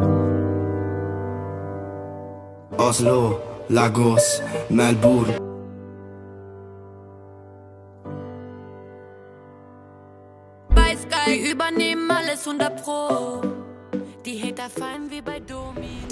Oslo, Lagos, Melbourne. Bei Sky, wir übernehmen alles 100 Pro. Die Hater fallen wie bei Domi.